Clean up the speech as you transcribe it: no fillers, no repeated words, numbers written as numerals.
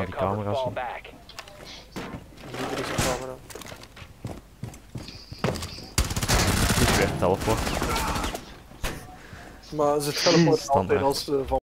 Kijk die camera's. Niet er is een camera. Niet weer teleport. Maar ze teleport Standaard. altijd als van